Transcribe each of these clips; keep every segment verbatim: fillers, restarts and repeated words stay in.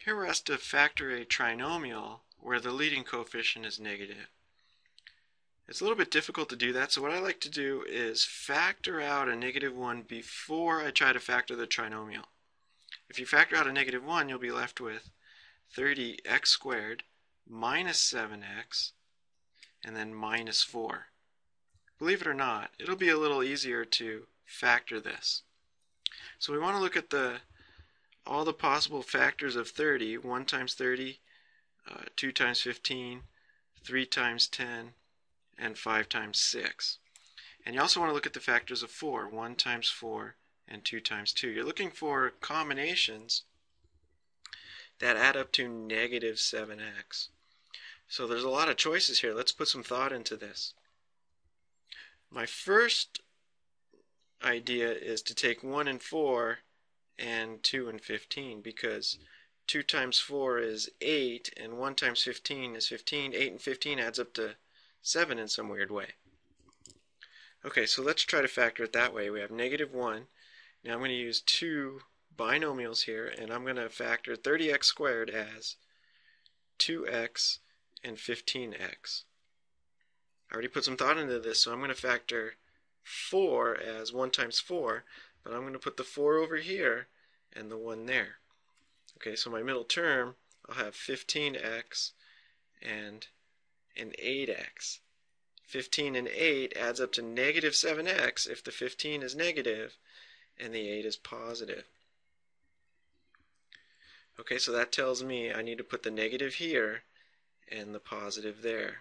Here we're asked to factor a trinomial where the leading coefficient is negative. It's a little bit difficult to do that, so what I like to do is factor out a negative one before I try to factor the trinomial. If you factor out a negative one, you'll be left with thirty x squared minus seven x and then minus four. Believe it or not, it'll be a little easier to factor this. So we want to look at the all the possible factors of thirty, one times thirty, uh, two times fifteen, three times ten, and five times six. And you also want to look at the factors of four, one times four, and two times two. You're looking for combinations that add up to negative seven x. So there's a lot of choices here. Let's put some thought into this. My first idea is to take one and four and two and fifteen, because two times four is eight and one times fifteen is fifteen. eight and fifteen adds up to seven in some weird way. Okay, so let's try to factor it that way. We have negative one. Now I'm going to use two binomials here, and I'm going to factor thirty x squared as two x and fifteen x. I already put some thought into this, so I'm going to factor four as one times four, but I'm going to put the four over here and the one there. Okay, so my middle term, I'll have fifteen x and an eight x. fifteen and eight adds up to negative seven x if the fifteen is negative and the eight is positive. Okay, so that tells me I need to put the negative here and the positive there.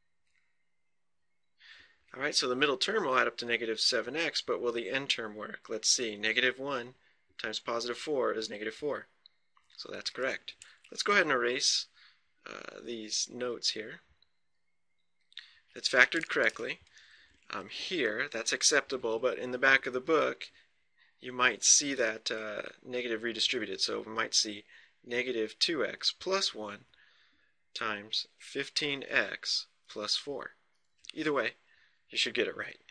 Alright, so the middle term will add up to negative seven x, but will the end term work? Let's see. Negative one times positive four is negative four. So that's correct. Let's go ahead and erase uh, these notes here. It's factored correctly. Um, here, that's acceptable, but in the back of the book, you might see that uh, negative redistributed. So we might see negative two x plus one times fifteen x plus four. Either way, you should get it right.